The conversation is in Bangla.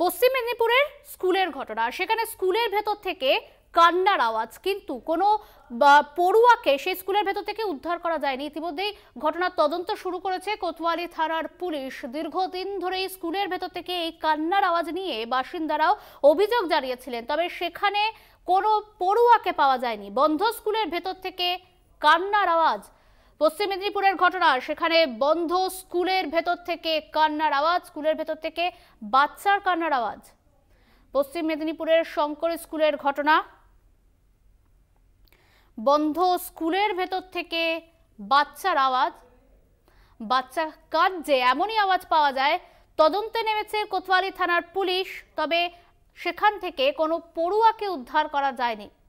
পশ্চিম মেদিনীপুরের স্কুলের ঘটনা, সেখানে স্কুলের ভেতর থেকে কান্নার আওয়াজ, কিন্তু কোনো পড়ুয়াকে সেই স্কুলের ভেতর থেকে উদ্ধার করা যায়নি। ইতিমধ্যেই ঘটনার তদন্ত শুরু করেছে কোতোয়ালি থানার পুলিশ। দীর্ঘদিন ধরেই স্কুলের ভেতর থেকে এই কান্নার আওয়াজ নিয়ে বাসিন্দারাও অভিযোগ জানিয়েছিলেন, তবে সেখানে কোনো পড়ুয়াকে পাওয়া যায়নি। বন্ধ স্কুলের ভেতর থেকে কান্নার আওয়াজ, পশ্চিম মেদিনীপুরের ঘটনা, সেখানে বন্ধ স্কুলের ভেতর থেকে কান্নার আওয়াজ, স্কুলের ভেতর থেকে বাচ্চার কান্নার আওয়াজ। পশ্চিম মেদিনীপুরের শঙ্কর স্কুলের ঘটনা, বন্ধ স্কুলের ভেতর থেকে বাচ্চার আওয়াজ, বাচ্চা কাঁদছে এমনই আওয়াজ পাওয়া যায়। তদন্তে নেমেছে কোতোয়ালি থানার পুলিশ, তবে সেখান থেকে কোনো পড়ুয়াকে উদ্ধার করা যায়নি।